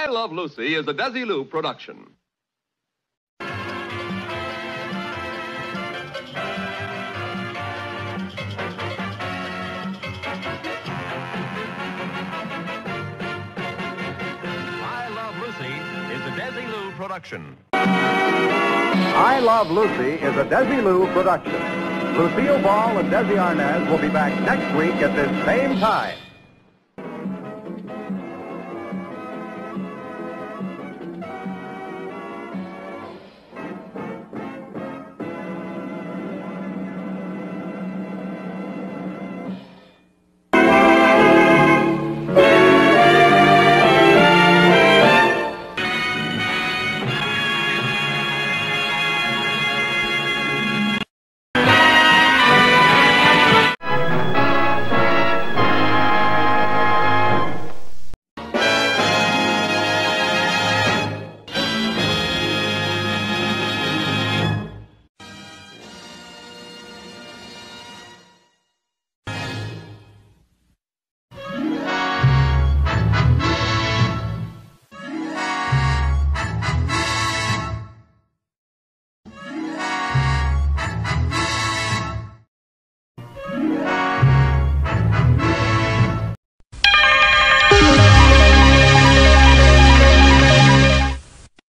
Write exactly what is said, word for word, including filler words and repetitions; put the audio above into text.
Love Lucy is a Desilu production. I Love Lucy is a Desilu production. I Love Lucy is a Desilu production. Lucille Ball and Desi Arnaz will be back next week at this same time.